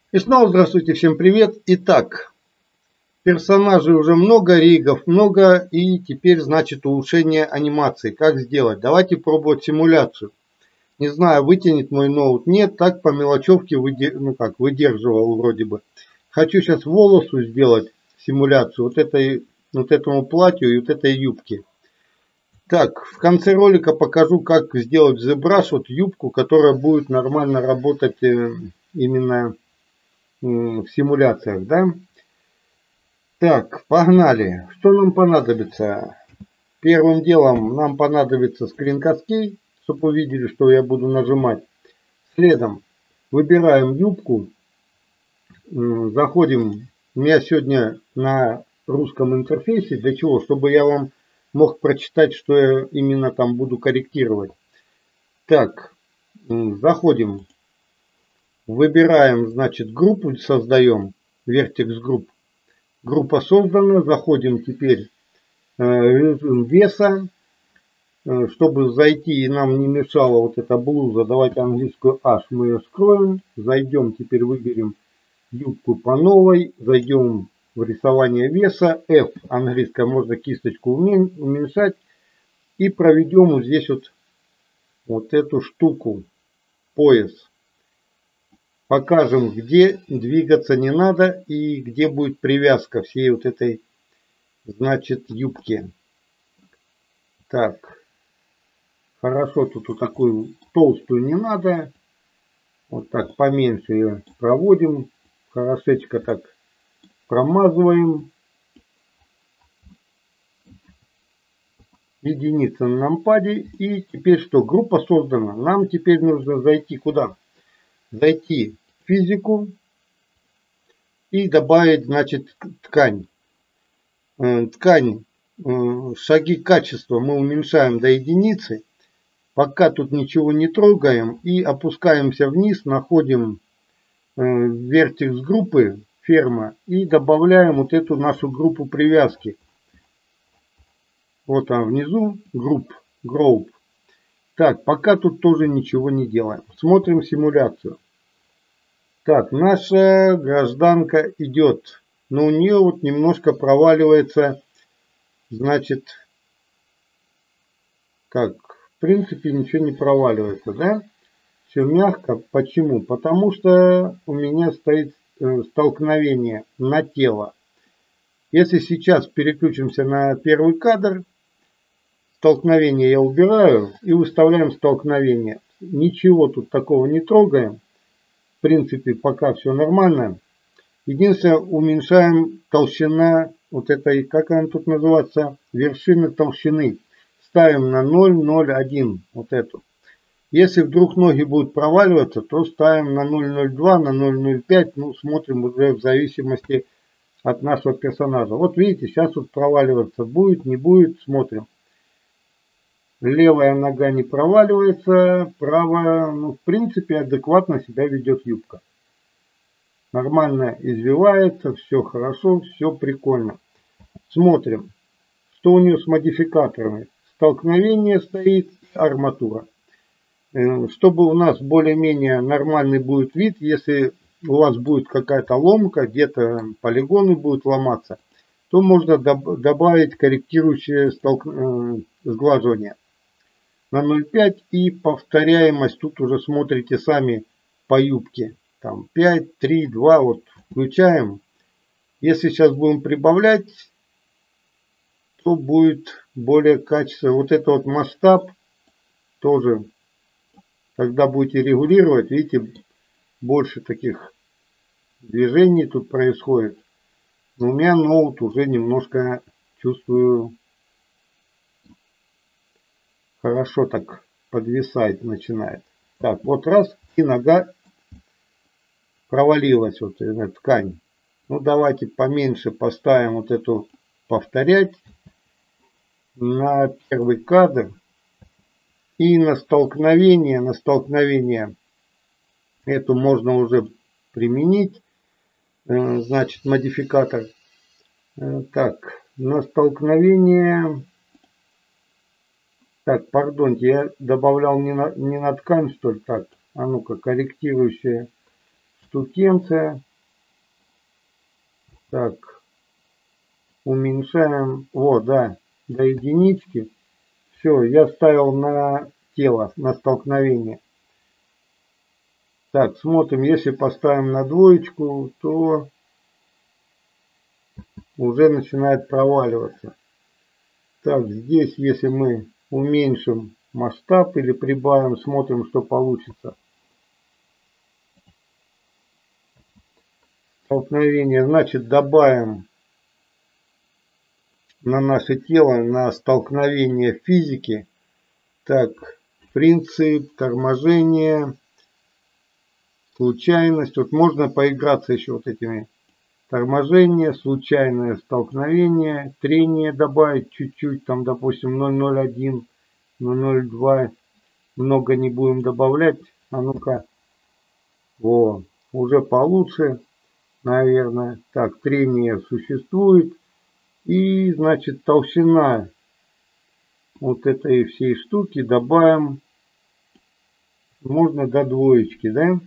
И снова здравствуйте, всем привет. Итак, персонажей уже много, ригов много, и теперь, значит, улучшение анимации. Как сделать? Давайте пробовать симуляцию. Не знаю, вытянет мой ноут. Нет, так по мелочевке выдерживал вроде бы. Хочу сейчас волосу сделать симуляцию вот этому платью и вот этой юбке. Так, в конце ролика покажу, как сделать в ZBrush вот юбку, которая будет нормально работать именно в симуляциях, да? Так, погнали. Что нам понадобится? Первым делом нам понадобится скринкаскей, чтобы увидели, что я буду нажимать. Следом выбираем юбку. Заходим. У меня сегодня на русском интерфейсе. Для чего? Чтобы я вам мог прочитать, что я именно там буду корректировать. Так, заходим. Выбираем, значит, группу создаем. Vertex Group. Группа создана. Заходим теперь режим веса. Чтобы зайти и нам не мешала вот эта блуза, давайте английскую H мы ее скроем. Зайдем, теперь выберем юбку по новой. Зайдем в рисование веса. F английская, можно кисточку уменьшать. И проведем вот здесь вот эту штуку, пояс. Покажем, где двигаться не надо и где будет привязка всей вот этой, значит, юбки. Так. Хорошо, тут вот такую толстую не надо. Вот так поменьше ее проводим. Хорошечко так промазываем. Единица на нампаде. И теперь что? Группа создана. Нам теперь нужно зайти куда? Зайти в физику. И добавить, значит, ткань. Ткань. Шаги качества мы уменьшаем до единицы. Пока тут ничего не трогаем и опускаемся вниз, находим вертекс группы ферма и добавляем вот эту нашу группу привязки. Вот там внизу group. Так, пока тут тоже ничего не делаем. Смотрим симуляцию. Так, наша гражданка идет, но у нее вот немножко проваливается, значит, как, в принципе ничего не проваливается, да? Все мягко. Почему? Потому что у меня стоит столкновение на тело. Если сейчас переключимся на первый кадр, столкновение я убираю и выставляем столкновение. Ничего тут такого не трогаем. В принципе, пока все нормально. Единственное, уменьшаем толщина вот этой, как она тут называется, вершины толщины. Ставим на 0,01 вот эту. Если вдруг ноги будут проваливаться, то ставим на 0,02, на 0,05. Ну, смотрим уже в зависимости от нашего персонажа. Вот видите, сейчас вот проваливаться будет, не будет, смотрим. Левая нога не проваливается, правая, ну, в принципе, адекватно себя ведет юбка. Нормально извивается, все хорошо, все прикольно. Смотрим, что у нее с модификаторами. Столкновение стоит, арматура. Чтобы у нас более-менее нормальный будет вид, если у вас будет какая-то ломка, где-то полигоны будут ломаться, то можно добавить корректирующее сглаживание на 0,5 и повторяемость. Тут уже смотрите сами по юбке. Там 5, 3, 2, вот включаем. Если сейчас будем прибавлять, то будет более качественно. Вот это вот масштаб тоже. Когда будете регулировать, видите, больше таких движений тут происходит. Но у меня ноут уже немножко, чувствую, хорошо так подвисать начинает. Так, вот раз, и нога провалилась, вот эта ткань. Ну, давайте поменьше поставим вот эту, повторять на первый кадр. И на столкновение эту можно уже применить, значит, модификатор. Так, на столкновение, так, пардоньте, я добавлял не на ткань, что ли, так, а ну-ка, корректирующее штукенция. Так, уменьшаем, вот, да, до единички. Все, я ставил на тело, на столкновение. Так, смотрим, если поставим на двоечку, то уже начинает проваливаться. Так, здесь, если мы уменьшим масштаб или прибавим, смотрим, что получится. Столкновение, значит, добавим на наше тело, на столкновение физики. Так, принцип, торможение, случайность. Вот можно поиграться еще вот этими. Торможение, случайное столкновение, трение добавить чуть-чуть, там, допустим, 0,01, 0,02. Много не будем добавлять. А ну-ка. Во, уже получше, наверное. Так, трение существует. И, значит, толщина вот этой всей штуки добавим. Можно до двоечки, да?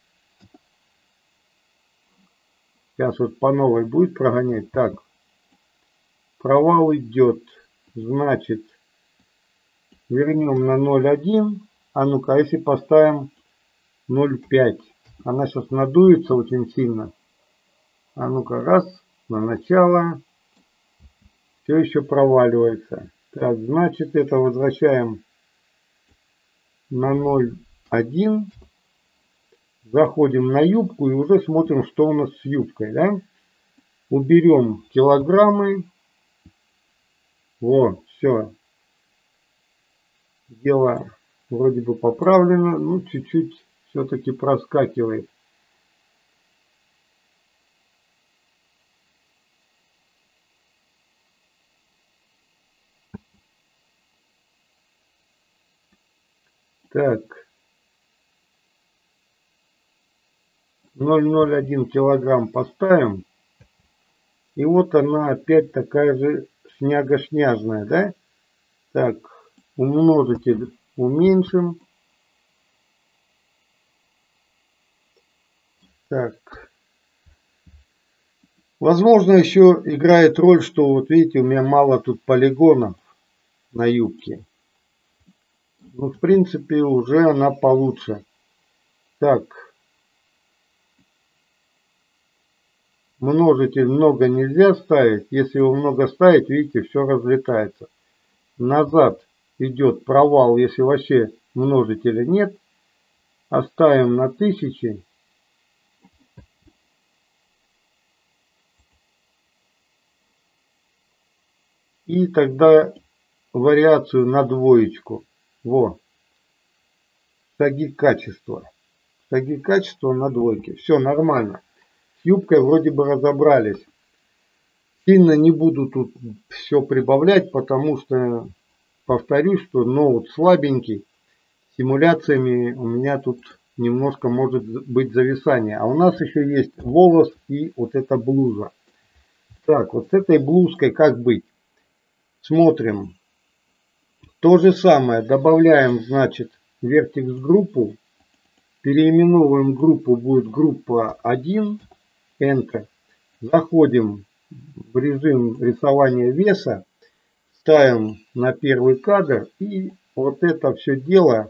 Сейчас вот по новой будет прогонять. Так, провал идет. Значит, вернем на 0,1. А ну-ка, если поставим 0,5. Она сейчас надуется очень сильно. А ну-ка, раз, на начало. Все еще проваливается. Так, значит, это возвращаем на 0,1. Заходим на юбку и уже смотрим, что у нас с юбкой, да? Уберем килограммы. Вот, все. Дело вроде бы поправлено, но чуть-чуть все-таки проскакивает. Так. 0,01 килограмм поставим. И вот она опять такая же шняга-шняжная, да? Так, умножитель уменьшим. Так. Возможно, еще играет роль, что вот видите, у меня мало тут полигонов на юбке. Ну, в принципе, уже она получше. Так. Множитель много нельзя ставить. Если его много ставить, видите, все разлетается. Назад идет провал, если вообще множителя нет. Оставим на 1000. И тогда вариацию на двоечку. Во. Шаги качества. Шаги качества на двойке. Все нормально. С юбкой вроде бы разобрались. Сильно не буду тут все прибавлять, потому что, повторюсь, что ноут слабенький. Симуляциями у меня тут немножко может быть зависание. А у нас еще есть волос и вот эта блуза. Так, вот с этой блузкой как быть? Смотрим. То же самое. Добавляем, значит, вертекс группу. Переименовываем группу. Будет группа 1. Enter. Заходим в режим рисования веса. Ставим на первый кадр. И вот это все дело.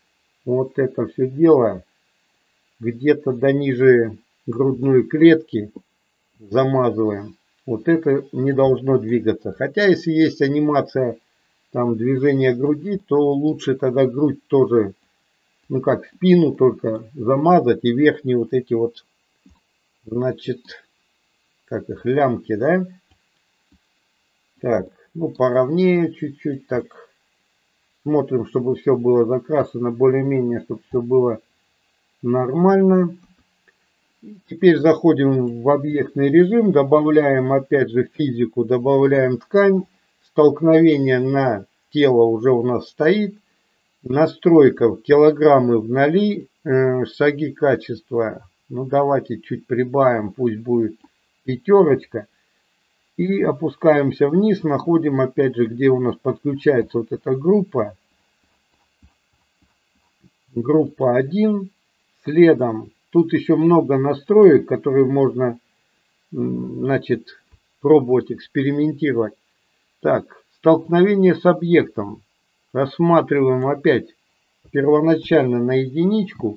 Где-то до ниже грудной клетки замазываем. Вот это не должно двигаться. Хотя, если есть анимация там движения груди, то лучше тогда грудь тоже, ну как спину только замазать и верхние вот эти вот, значит, как их, лямки, да? Так, ну поровнее чуть-чуть так. Смотрим, чтобы все было закрашено более-менее, чтобы все было нормально. Теперь заходим в объектный режим, добавляем опять же физику, добавляем ткань. Столкновение на тело уже у нас стоит. Настройка килограммы вдали, шаги качества. Ну давайте чуть прибавим, пусть будет 5. И опускаемся вниз, находим опять же, где у нас подключается вот эта группа. Группа 1. Следом Тут еще много настроек, которые можно, значит, пробовать, экспериментировать. Так, столкновение с объектом. Рассматриваем опять первоначально на единичку.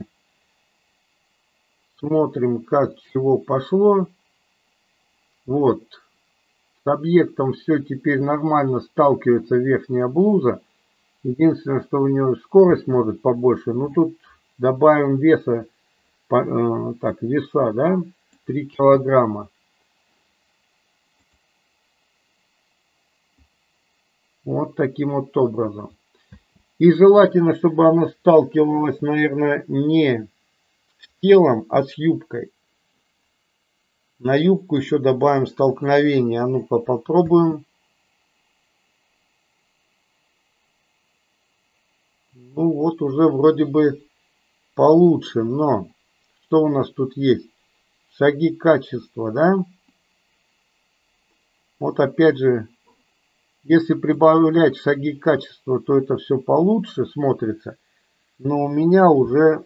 Смотрим, как чего пошло. Вот. С объектом все теперь нормально сталкивается верхняя блуза. Единственное, что у нее скорость может побольше. Но тут добавим веса. Так, веса, да? 3 килограмма. Вот таким вот образом. И желательно, чтобы она сталкивалась, наверное, не с телом, а с юбкой. На юбку еще добавим столкновение. А ну-ка попробуем. Ну вот уже вроде бы получше. Но что у нас тут есть? Шаги качества, да? Вот опять же, если прибавлять шаги качества, то это все получше смотрится. Но у меня уже,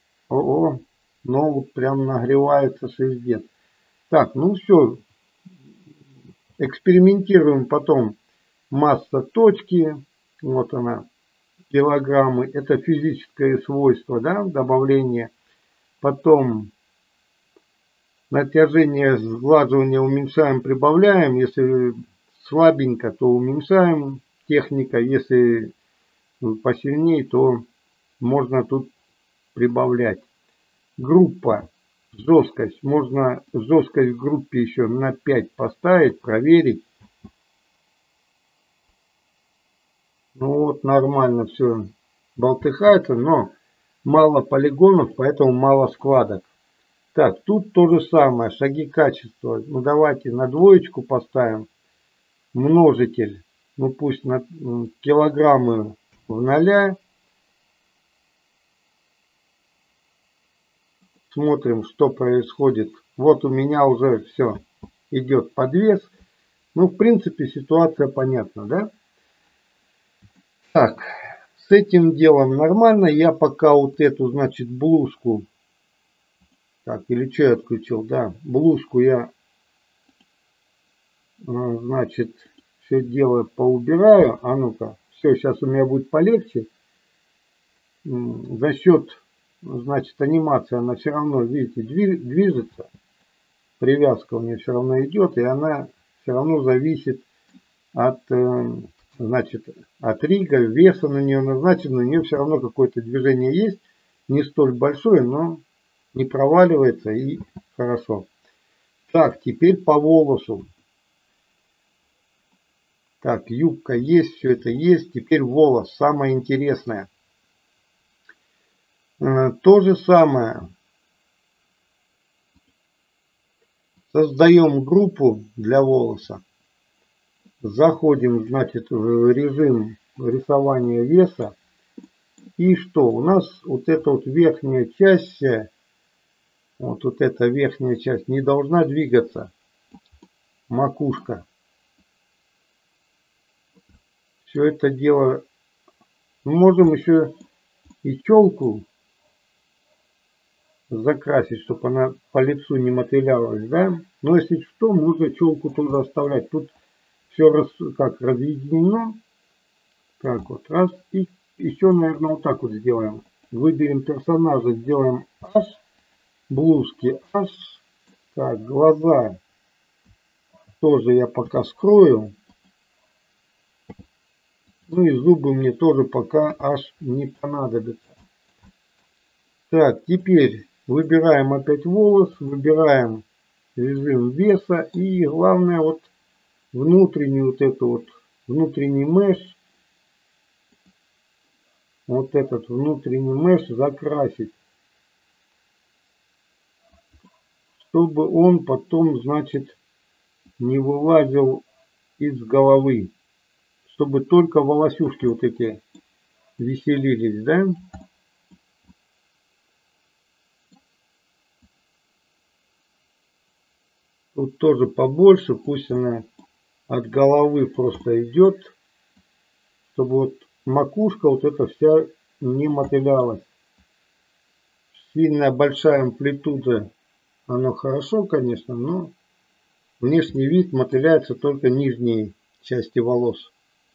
ноут прям нагревается шиздец. Так, ну все, экспериментируем потом. Масса точки, вот она, килограммы, это физическое свойство, да, добавление. Потом натяжение, сглаживание уменьшаем, прибавляем. Если слабенько, то уменьшаем. Техника, если посильнее, то можно тут прибавлять. Группа, жесткость. Можно жесткость в группе еще на 5 поставить, проверить. Ну вот, нормально все болтыхается, но мало полигонов, поэтому мало складок. Так, тут то же самое, шаги качества. Ну давайте на двоечку поставим. Множитель, ну пусть на килограммы в 0. Смотрим, что происходит. Вот у меня уже все идет подвес. Ну, в принципе, ситуация понятна, да? Так, с этим делом нормально. Я пока вот эту, значит, блузку. Так, или что я отключил? Да, блузку я, значит, все дело поубираю. А ну-ка, все, сейчас у меня будет полегче. За счет, значит, анимация, она все равно, видите, движется. Привязка у нее все равно идет, и она все равно зависит от, значит, от рига, веса на нее назначено. У нее все равно какое-то движение есть, не столь большое, но не проваливается и хорошо. Так, теперь по волосу. Так, юбка есть, все это есть. Теперь волос, самое интересное. То же самое. Создаем группу для волоса. Заходим, значит, в режим рисования веса. И что? У нас вот эта вот верхняя часть, вот эта верхняя часть не должна двигаться. Макушка. Все это дело. Мы можем еще и челку закрасить, чтобы она по лицу не мотылялась, да? Но если что, можно челку тоже оставлять. Тут все как разъединено. Так вот, раз. И еще, наверное, вот так вот сделаем. Выберем персонажа, сделаем H. Блузки H. Так, глаза тоже я пока скрою. Ну и зубы мне тоже пока аж не понадобятся. Так, теперь выбираем опять волос, выбираем режим веса и главное вот внутренний вот это вот внутренний меш. Вот этот внутренний меш закрасить. Чтобы он потом, значит, не вылазил из головы. Чтобы только волосюшки вот эти веселились, да? Тут тоже побольше, пусть она от головы просто идет, чтобы вот макушка вот эта вся не мотылялась. Сильная большая амплитуда, оно хорошо, конечно, но внешний вид мотыляется только нижней части волос.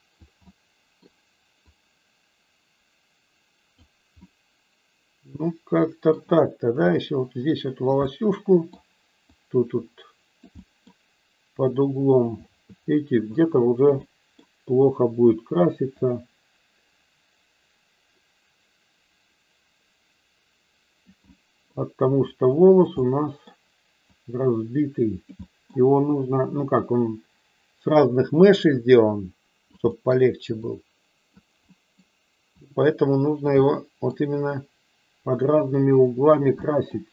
Ну, как-то так-то, да, еще вот здесь вот волосюшку, тут вот под углом, видите, где-то уже плохо будет краситься. Потому что волос у нас разбитый. Его нужно, ну как, он с разных мешей сделан, чтобы полегче был. Поэтому нужно его вот именно под разными углами красить.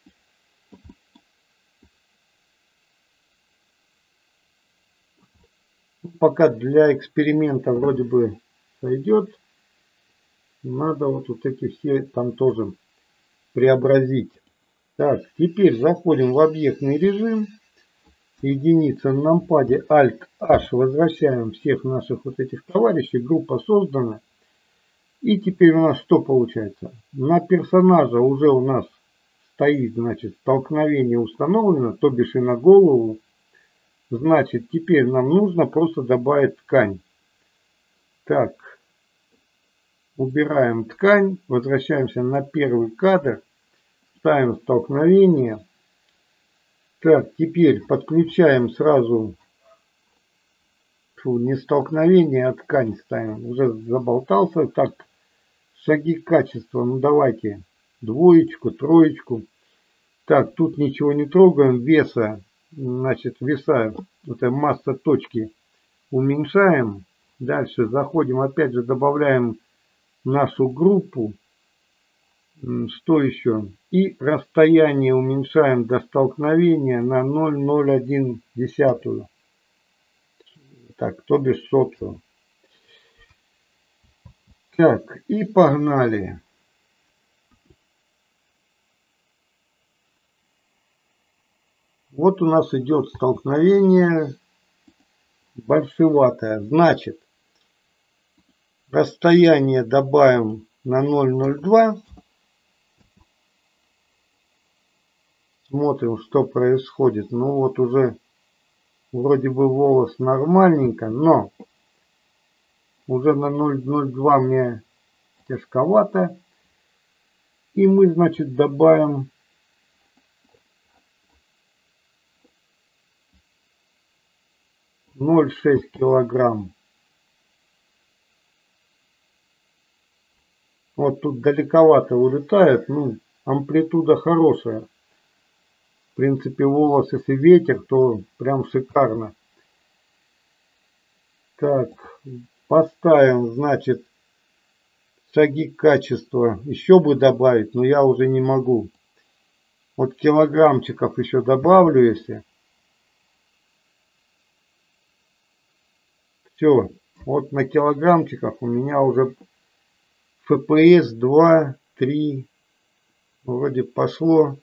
Пока для эксперимента вроде бы сойдет. Надо вот эти все там тоже преобразить. Так, теперь заходим в объектный режим. Единица на нампаде Alt-H. Возвращаем всех наших вот этих товарищей. Группа создана. И теперь у нас что получается? На персонажа уже у нас стоит, значит, столкновение установлено, то бишь и на голову. Значит, теперь нам нужно просто добавить ткань. Так, убираем ткань, возвращаемся на первый кадр, ставим столкновение. Так, теперь подключаем сразу, не столкновение, а ткань ставим. Уже заболтался. Так, шаги качества, ну давайте двоечку, троечку. Так, тут ничего не трогаем, веса, значит, веса, это масса точки уменьшаем. Дальше заходим, опять же добавляем нашу группу. Что еще? И расстояние уменьшаем до столкновения на 0,01. Так, то бишь сотую. Так, и погнали. Вот у нас идет столкновение большеватое. Значит, расстояние добавим на 0,02. Смотрим, что происходит. Ну вот уже вроде бы волос нормальненько, но уже на 0,02 мне тяжковато. И мы, значит, добавим 0,6 килограмм. Вот тут далековато улетает, ну, амплитуда хорошая. В принципе, волос, если ветер, то прям шикарно. Так, поставим, значит, шаги качества. Еще бы добавить, но я уже не могу. Вот килограммчиков еще добавлю, если. Все, вот на килограммчиках у меня уже FPS 2, 3. Вроде пошло.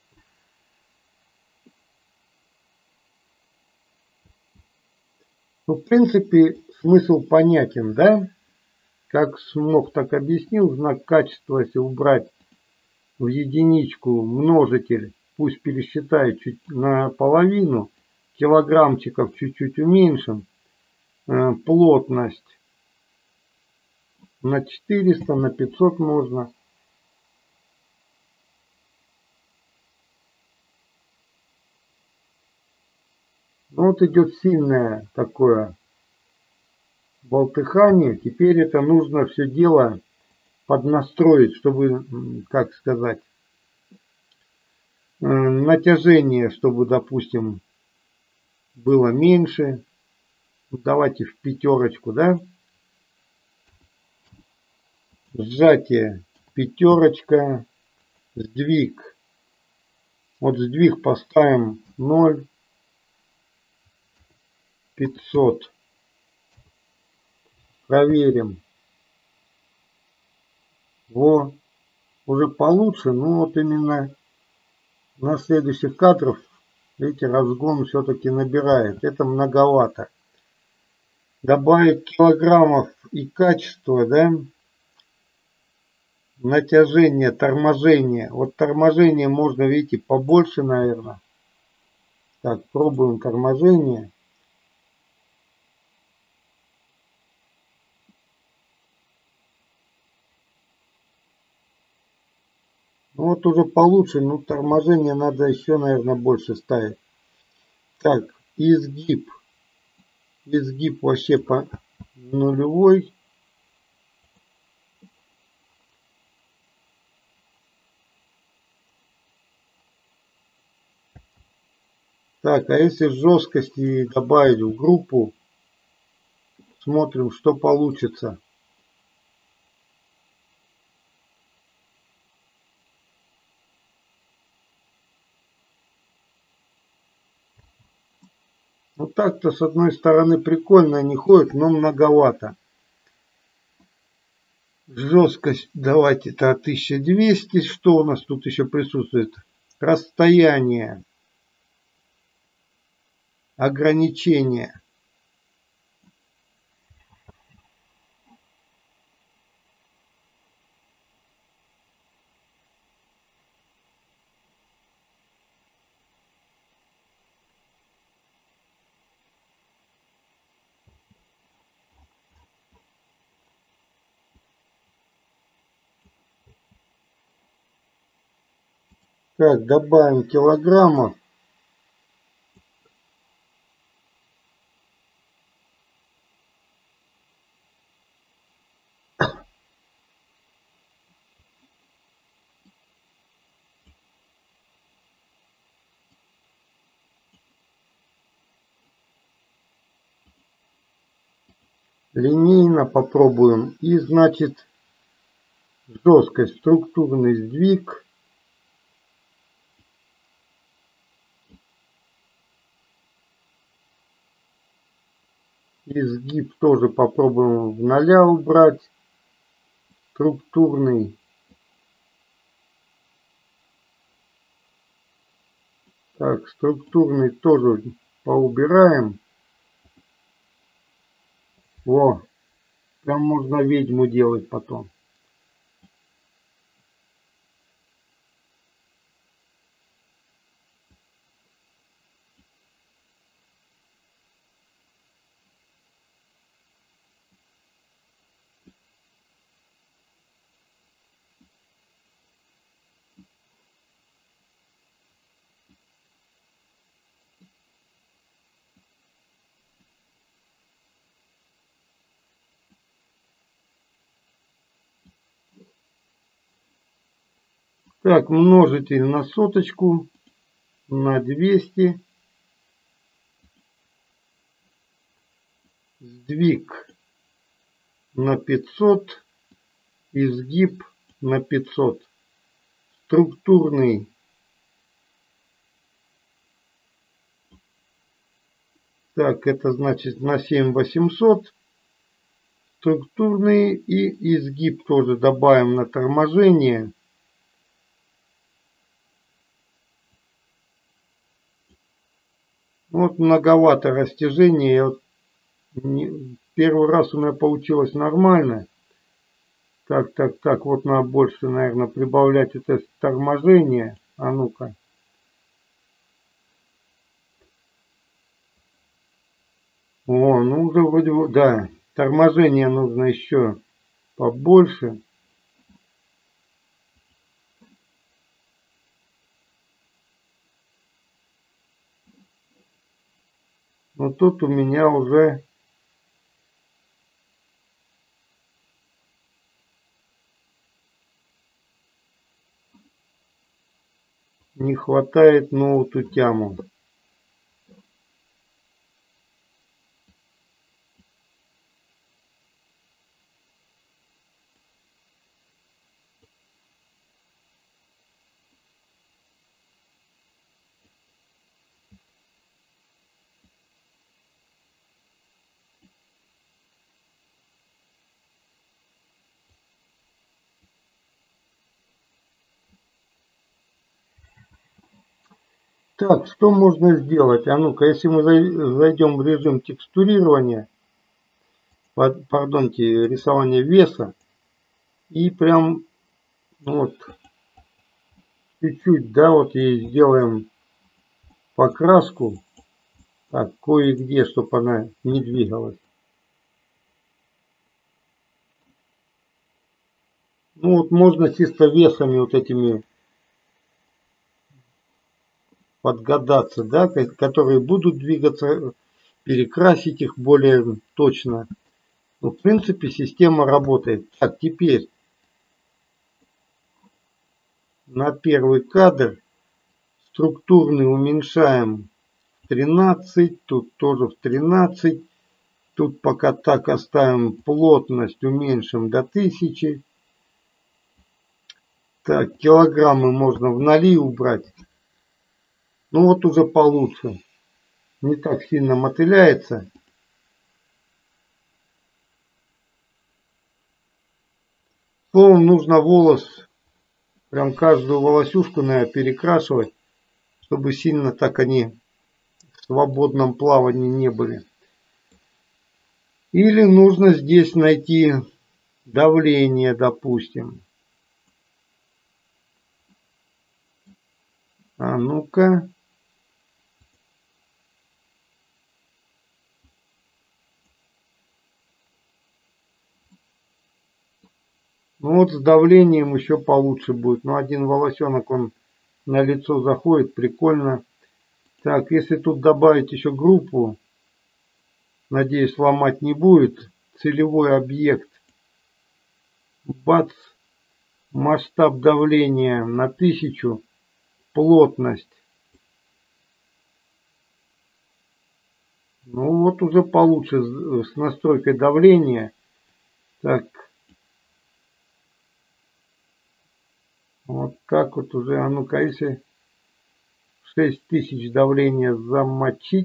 Ну, в принципе, смысл понятен, да? Как смог, так объяснил. Знак качества, если убрать в единичку множитель, пусть пересчитает чуть наполовину, килограммчиков чуть-чуть уменьшим, плотность на 400, на 500 можно. Ну, вот идет сильное такое болтыхание. Теперь это нужно все дело поднастроить, чтобы, как сказать, натяжение, чтобы, допустим, было меньше. Давайте в пятерочку, да? Сжатие пятерочка, сдвиг. Вот сдвиг поставим 0,500. Проверим. Во, уже получше, но вот именно на следующих кадрах, видите, разгон все-таки набирает. Это многовато. Добавить килограммов и качество, да? натяжение, торможение. Вот торможение можно, видите, побольше, наверное. Так, пробуем торможение. Вот уже получше, но торможение надо еще, наверное, больше ставить. Так, изгиб. Изгиб вообще по нулевой. Так, а если жесткости добавить в группу, смотрим, что получится. Ну так-то с одной стороны прикольно не ходит, но многовато. Жесткость давайте-то 1200. Что у нас тут еще присутствует? Расстояние. Ограничения. Так, добавим килограммов. Линейно попробуем. И значит жесткость, структурный сдвиг. Изгиб тоже попробуем в 0 убрать. Структурный. Так, структурный тоже поубираем. Во, прям можно ведьму делать потом. Так, множитель на соточку, на 200. Сдвиг на 500. Изгиб на 500. Структурный. Так, это значит на 7800. Структурный и изгиб тоже добавим на торможение. Вот многовато растяжения. Вот первый раз у меня получилось нормально. Так, вот надо больше, наверное, прибавлять это торможение. А ну-ка. О, ну уже вроде бы, да, торможение нужно еще побольше. Но тут у меня уже не хватает ноуту тяму. Так, что можно сделать? А ну-ка, если мы зайдем в режим текстурирования, пардонте, рисования веса, и прям Вот чуть-чуть, да, вот ей сделаем покраску. Так, кое-где, чтобы она не двигалась. Ну вот можно чисто весами вот этими подгадаться, да, которые будут двигаться, перекрасить их более точно. Ну, в принципе, система работает. Так, теперь на первый кадр структурный уменьшаем в 13, тут тоже в 13. Тут пока так оставим, плотность уменьшим до 1000. Так, килограммы можно в 0 убрать. Ну вот уже получше. Не так сильно мотыляется. Словом, нужно волос, прям каждую волосюшку, наверное, перекрашивать, чтобы сильно так они в свободном плавании не были. Или нужно здесь найти давление, допустим. А ну-ка. Ну вот с давлением еще получше будет. Но один волосенок, он на лицо заходит, прикольно. Так, если тут добавить еще группу, надеюсь, ломать не будет. Целевой объект. Бац. Масштаб давления на 1000. Плотность. Ну вот уже получше с настройкой давления. Так. Вот так вот уже. А ну-ка, если 6000 давления замочить.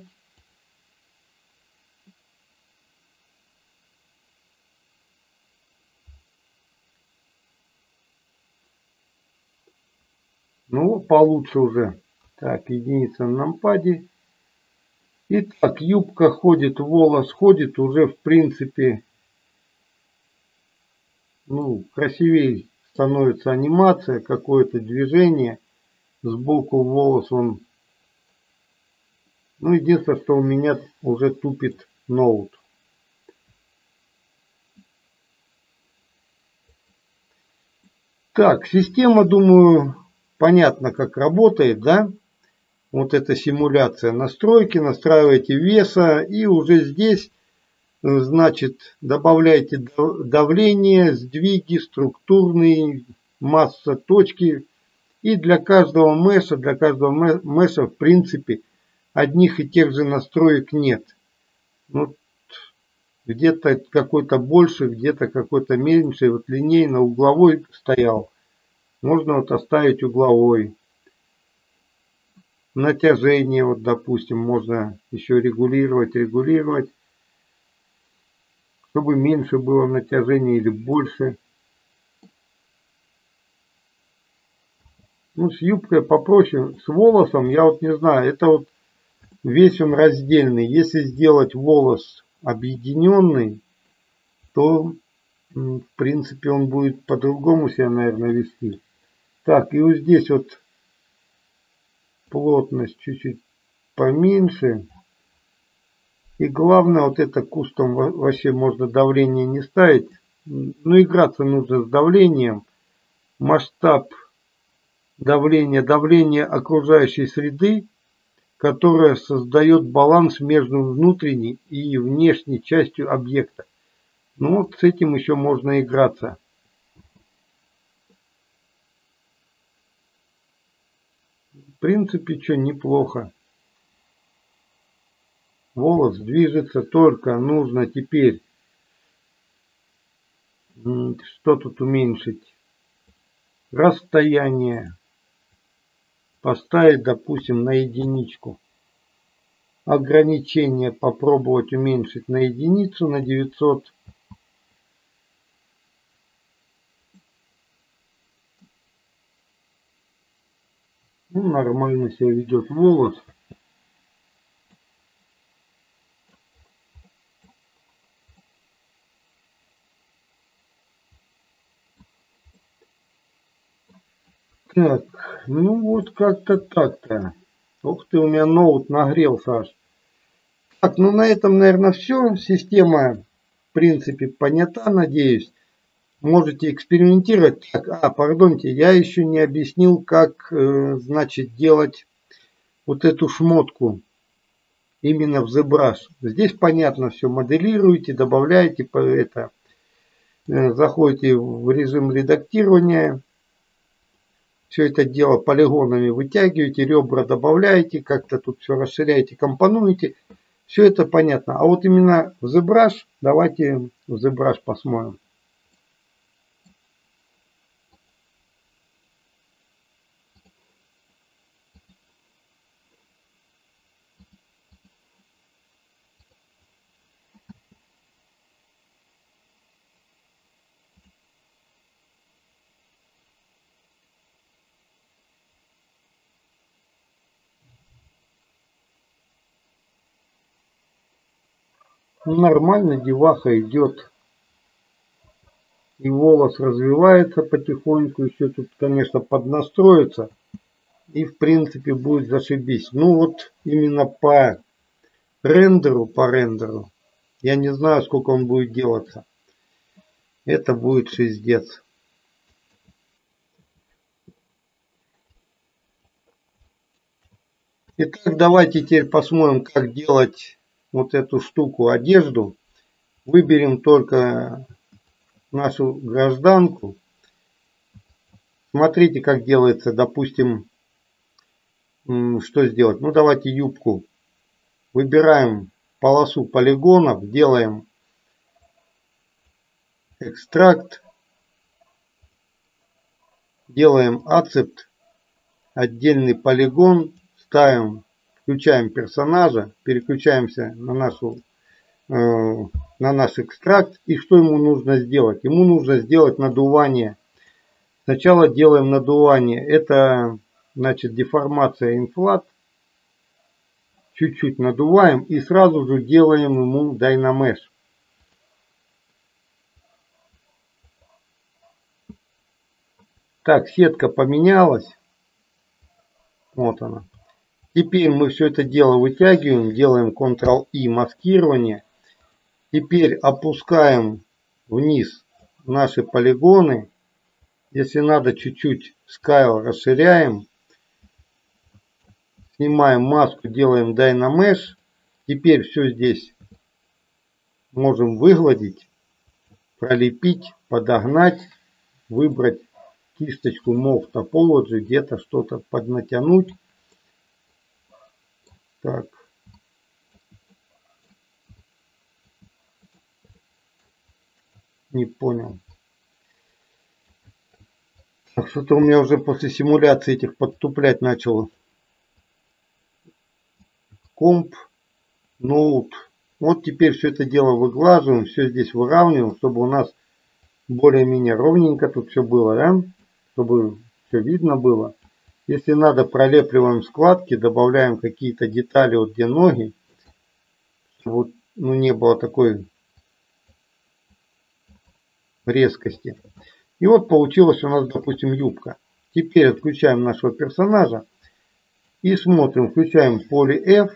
Ну, получше уже. Так, единица на нампаде. Итак, юбка ходит, волос ходит. Уже, в принципе, ну, красивее становится анимация. Какое-то движение. Сбоку волос он... Ну, единственное, что у меня уже тупит ноут. Так, система, думаю, понятно, как работает, да? Вот эта симуляция настройки, настраиваете веса, и уже здесь, значит, добавляете давление, сдвиги, структурные, масса, точки. И для каждого мэша, в принципе, одних и тех же настроек нет. Ну, где-то какой-то больше, где-то какой-то меньше. Вот линейно угловой стоял. Можно вот оставить угловой. Натяжение, вот, допустим, можно еще регулировать, чтобы меньше было натяжение или больше. Ну, с юбкой попроще, с волосом, я вот не знаю, это вот весь он раздельный. Если сделать волос объединенный, то, в принципе, он будет по-другому себя, наверное, вести. Так, и вот здесь вот плотность чуть-чуть поменьше. И главное, вот это кустом вообще можно давление не ставить. Ну, играться нужно с давлением. Масштаб давления, давление окружающей среды, которая создает баланс между внутренней и внешней частью объекта. Ну, вот с этим еще можно играться. В принципе, что, неплохо. Волос движется, только нужно теперь, что тут уменьшить? Расстояние. Поставить, допустим, на единичку. Ограничение попробовать уменьшить на единицу, на 900. Ну, нормально себя ведет волос. Так, ну вот как-то так-то. Ух ты, у меня ноут нагрелся аж. Так, ну на этом, наверное, все. Система, в принципе, понята, надеюсь. Можете экспериментировать. Так, пардонте, я еще не объяснил, как, значит, делать вот эту шмотку именно в ZBrush. Здесь понятно все. Моделируете, добавляете это. Заходите в режим редактирования. Все это дело полигонами вытягиваете, ребра добавляете, как-то тут все расширяете, компонуете. Все это понятно. А вот именно в ZBrush, давайте в ZBrush посмотрим. Нормально деваха идет. И волос развивается потихоньку. Еще тут, конечно, поднастроится. И в принципе будет зашибись. Ну вот именно по рендеру. Я не знаю, сколько он будет делаться. Это будет шиздец. Итак, давайте теперь посмотрим, как делать вот эту штуку, одежду. Выберем только нашу гражданку. Смотрите, как делается, допустим, что сделать. Ну, давайте юбку. Выбираем полосу полигонов, делаем экстракт, делаем accept, отдельный полигон, ставим, включаем персонажа, переключаемся на наш экстракт. И что ему нужно сделать? Ему нужно сделать надувание. Сначала делаем надувание. Это значит деформация инфлат. Чуть-чуть надуваем и сразу же делаем ему Dynamesh. Так, сетка поменялась. Вот она. Теперь мы все это дело вытягиваем, делаем Ctrl-I маскирование. Теперь опускаем вниз наши полигоны. Если надо, чуть-чуть Scale расширяем. Снимаем маску, делаем Dynamesh. Теперь все здесь можем выгладить, пролепить, подогнать, выбрать кисточку Move Topology, где-то что-то поднатянуть. Так. Не понял. Что-то у меня уже после симуляции этих подтуплять начало. Комп, ноут. Вот теперь все это дело выглаживаем, все здесь выравниваем, чтобы у нас более-менее ровненько тут все было, да? Чтобы все видно было. Если надо, пролепливаем складки, добавляем какие-то детали, вот где ноги, чтобы не было такой резкости. И вот получилась у нас, допустим, юбка. Теперь отключаем нашего персонажа и смотрим, включаем поле F.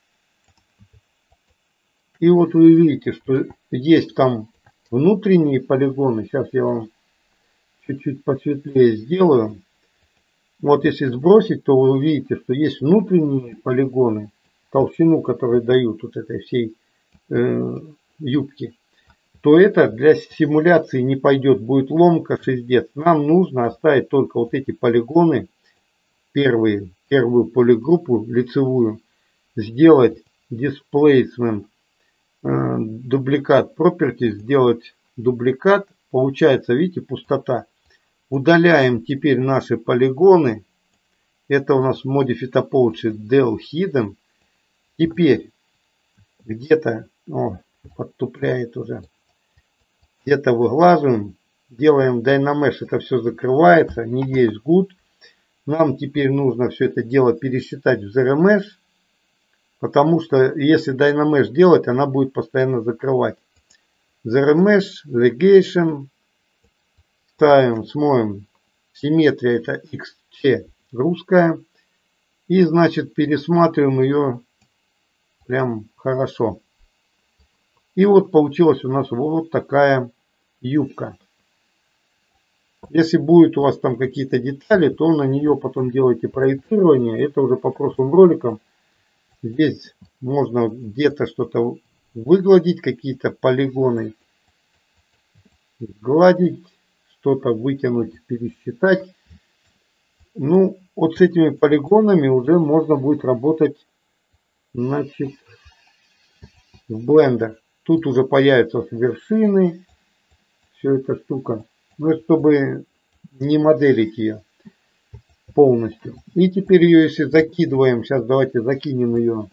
И вот вы видите, что есть там внутренние полигоны. Сейчас я вам чуть-чуть посветлее сделаю. Вот если сбросить, то вы увидите, что есть внутренние полигоны, толщину, которые дают вот этой всей юбки. То это для симуляции не пойдет, будет ломка, шиздец. Нам нужно оставить только вот эти полигоны, первую полигруппу лицевую, сделать displacement, дубликат property, сделать дубликат, получается, видите, пустота. Удаляем теперь наши полигоны, это у нас Modify Topology del Hidden. Теперь где-то, подтупляет уже. Где-то выглаживаем, делаем Dynamesh, это все закрывается, не есть good. Нам теперь нужно все это дело пересчитать в ZRemesh, потому что если Dynamesh делать, она будет постоянно закрывать. ZRemesh, Legation, ставим, смотрим, симметрия это вообще русская. И значит пересматриваем ее прям хорошо. И вот получилась у нас вот такая юбка. Если будет у вас там какие-то детали, то на нее потом делайте проецирование. Это уже по прошлым роликам. Здесь можно где-то что-то выгладить, какие-то полигоны сгладить, что-то вытянуть, пересчитать. Ну, вот с этими полигонами уже можно будет работать, значит, в Blender. Тут уже появятся вершины, все эта штука. Ну, чтобы не моделить ее полностью. И теперь ее, если закидываем, сейчас давайте закинем ее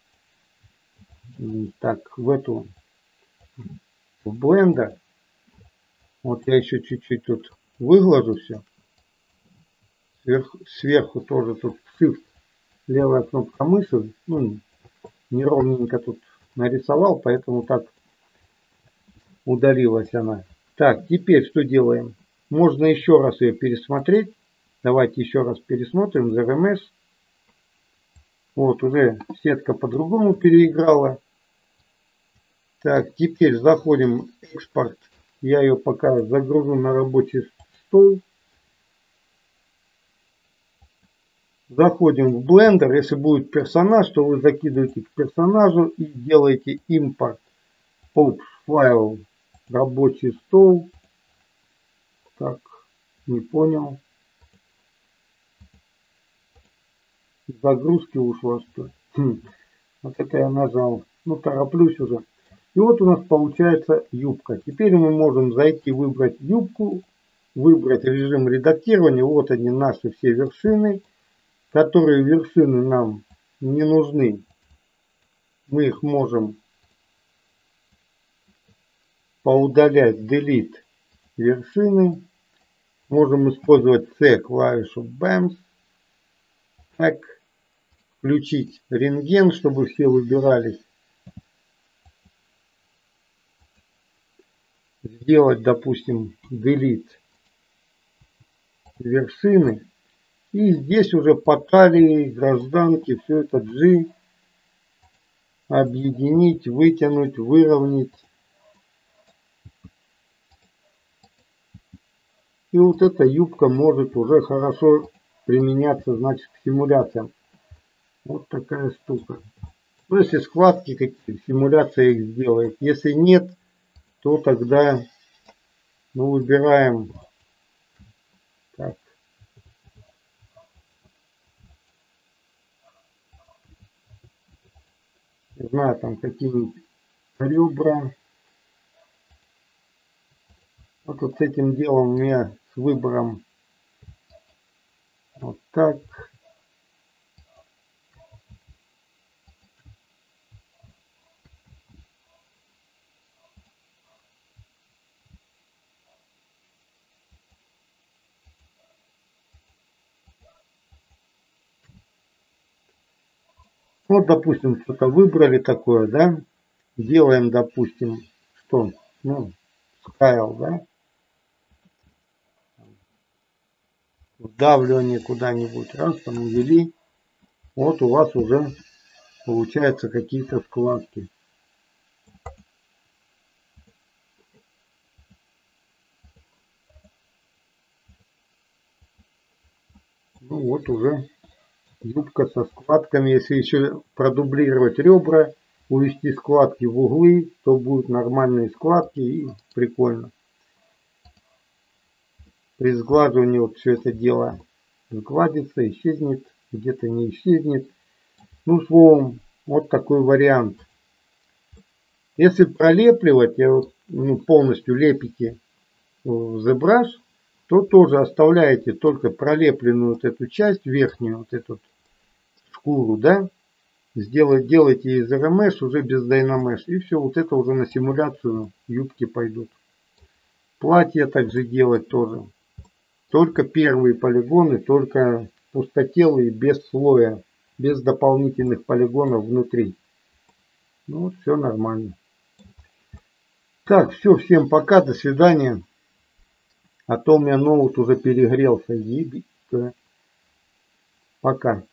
так в Blender. Вот я еще чуть-чуть тут выглажу все. Сверху тоже тут Shift, левая кнопка мыши. Ну, неровненько тут нарисовал, поэтому так удалилась она. Так, теперь что делаем? Можно еще раз ее пересмотреть. Давайте еще раз пересмотрим. ZRMS. Вот уже сетка по-другому переиграла. Так, теперь заходим в экспорт. Я ее пока загружу на рабочий стол. Заходим в Blender. Если будет персонаж, то вы закидываете к персонажу и делаете импорт. Pop файл, рабочий стол. Так, не понял. Загрузки ушла, что ли? Вот это я нажал. Ну, тороплюсь уже. И вот у нас получается юбка. Теперь мы можем зайти, выбрать юбку, выбрать режим редактирования. Вот они, наши все вершины, которые вершины нам не нужны. Мы их можем поудалять, delete вершины. Можем использовать C клавишу BAMS. Так, включить рентген, чтобы все выбирались. Сделать, допустим, delete вершины. И здесь уже по талии, гражданке, все это G объединить, вытянуть, выровнять. И вот эта юбка может уже хорошо применяться, значит, к симуляциям. Вот такая штука. Ну, если складки какие-то, симуляция их сделает. Если нет, то тогда мы выбираем. Так. Не знаю, там какие-нибудь ребра. Вот с этим делом у меня с выбором вот так. Вот, допустим, что-то выбрали такое, да? Делаем, допустим, что? Ну, Scale, да? Вдавливание куда-нибудь. Раз, там ввели. Вот у вас уже получается какие-то складки. Ну вот уже юбка со складками. Если еще продублировать ребра, увести складки в углы, то будут нормальные складки и прикольно. При сглаживании вот все это дело сгладится, исчезнет, где-то не исчезнет. Ну, словом, вот такой вариант. Если пролепливать, полностью лепите в ZBrush, то тоже оставляете только пролепленную вот эту часть, верхнюю вот эту шкуру, да, делайте из RMesh уже без Dynamesh, и все, вот это уже на симуляцию юбки пойдут. Платье также делать тоже. Только первые полигоны, только пустотелые, без слоя, без дополнительных полигонов внутри. Ну вот, все нормально. Так, все, всем пока, до свидания. А то у меня ноут уже перегрелся. Пока.